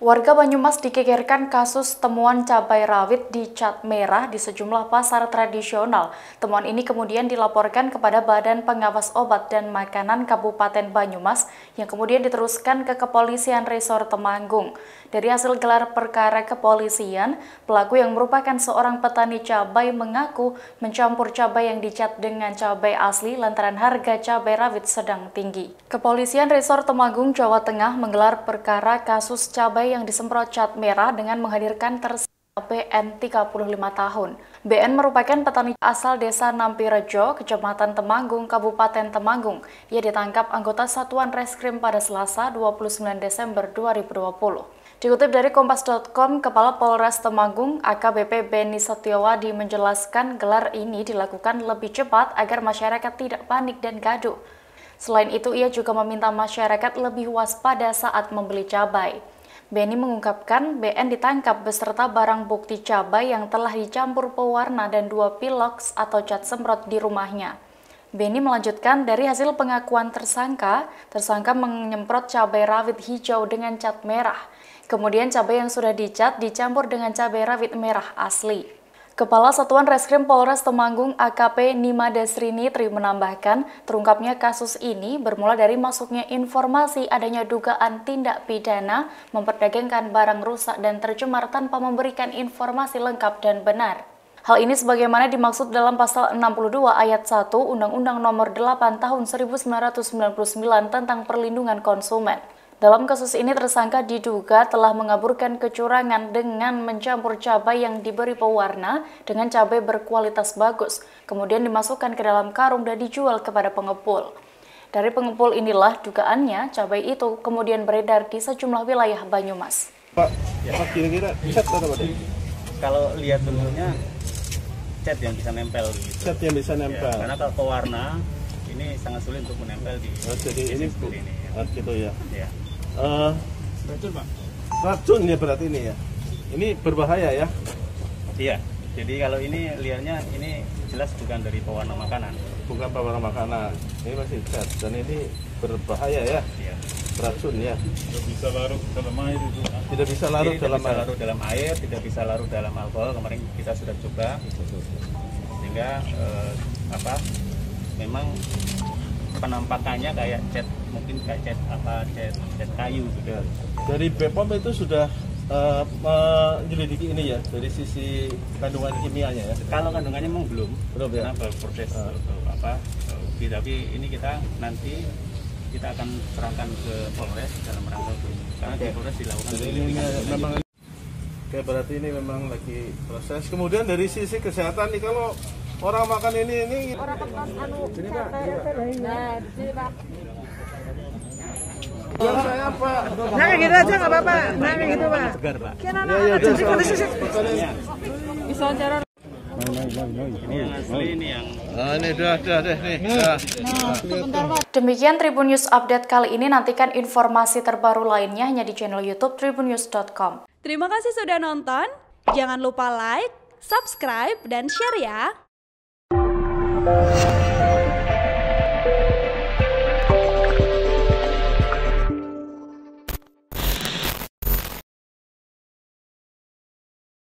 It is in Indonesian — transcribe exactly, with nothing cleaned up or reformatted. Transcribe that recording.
Warga Banyumas digegerkan kasus temuan cabai rawit di cat merah di sejumlah pasar tradisional. Temuan ini kemudian dilaporkan kepada Badan Pengawas Obat dan Makanan Kabupaten Banyumas yang kemudian diteruskan ke Kepolisian Resor Temanggung. Dari hasil gelar perkara kepolisian, pelaku yang merupakan seorang petani cabai mengaku mencampur cabai yang dicat dengan cabai asli lantaran harga cabai rawit sedang tinggi. Kepolisian Resor Temanggung, Jawa Tengah menggelar perkara kasus cabai yang disemprot cat merah dengan menghadirkan tersangka B N tiga puluh lima tahun. B N merupakan petani asal desa Nampirejo, Kecamatan Temanggung, Kabupaten Temanggung. Ia ditangkap anggota Satuan Reskrim pada Selasa dua puluh sembilan Desember dua ribu dua puluh. Dikutip dari kompas titik com, Kepala Polres Temanggung A K B P Beni Setiawadi menjelaskan gelar ini dilakukan lebih cepat agar masyarakat tidak panik dan gaduh. Selain itu, ia juga meminta masyarakat lebih waspada saat membeli cabai. Beni mengungkapkan B N ditangkap beserta barang bukti cabai yang telah dicampur pewarna dan dua piloks atau cat semprot di rumahnya. Beni melanjutkan, dari hasil pengakuan tersangka, tersangka menyemprot cabai rawit hijau dengan cat merah. Kemudian cabai yang sudah dicat dicampur dengan cabai rawit merah asli. Kepala Satuan Reskrim Polres Temanggung A K P Nimadasri Nitri menambahkan, terungkapnya kasus ini bermula dari masuknya informasi adanya dugaan tindak pidana memperdagangkan barang rusak dan tercemar tanpa memberikan informasi lengkap dan benar. Hal ini sebagaimana dimaksud dalam pasal enam puluh dua ayat satu Undang-Undang Nomor delapan Tahun seribu sembilan ratus sembilan puluh sembilan tentang Perlindungan Konsumen. Dalam kasus ini, tersangka diduga telah mengaburkan kecurangan dengan mencampur cabai yang diberi pewarna dengan cabai berkualitas bagus, kemudian dimasukkan ke dalam karung dan dijual kepada pengepul. Dari pengepul inilah dugaannya cabai itu kemudian beredar di sejumlah wilayah Banyumas. Pak, ya. Pak kira-kira cat atau apa? Kalau lihat bentuknya cat yang bisa nempel. Gitu. Cat yang bisa nempel. Ya, karena kalau pewarna ini sangat sulit untuk menempel di. Oh, jadi ini seperti ini. Ya. Gitu ya. Ya. Uh, racun Pak? Racun ya berarti ini ya? Ini berbahaya ya? Iya, jadi kalau ini liarnya ini jelas bukan dari pewarna makanan. Bukan pewarna makanan, ini masih cat dan ini berbahaya ya? Iya. Beracun ya? Tidak bisa larut dalam air itu. Tidak bisa larut Jadi, dalam tidak bisa air? larut dalam air, tidak bisa larut dalam alkohol, kemarin kita sudah coba. Sehingga eh, apa, memang penampakannya kayak cat, mungkin kayak cat apa cat, cat kayu gitu. Dari B P O M itu sudah uh, menyelidiki ini ya dari sisi kandungan kimianya ya. Kalau kandungannya memang belum, belum ya. Karena proses uh. apa, uh, tapi ini kita nanti kita akan serahkan ke Polres dalam rangka itu. Karena okay. Di Polres dilakukan. Jadi ini memang oke, berarti ini memang lagi proses. Kemudian dari sisi kesehatan nih, kalau orang makan ini ini orang makan anu ini Pak. Nah, di sini Pak. Ya, saya Pak. Nah, kayak gitu aja nggak apa-apa. Nah, kayak gitu Pak. Segar Pak. Kira anak-anak jadi kondisi bisa cara. Ini yang asli, ini yang. Nah, ini udah, udah deh nih. Nah, sebentar Pak. Demikian Tribun News Update kali ini. Nantikan informasi terbaru lainnya hanya di channel YouTube tribun news dot com. Terima kasih sudah nonton. Jangan lupa like, subscribe, dan share ya.